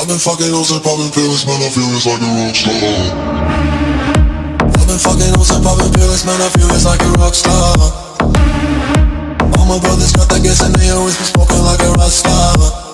I've been fucking hoes and popping pills, man, I feel it's like a rock star. I've been fucking hoes and popping pills, man, I feel it's like a rock star. All my brothers got that gas and they always be smoking like a rock star.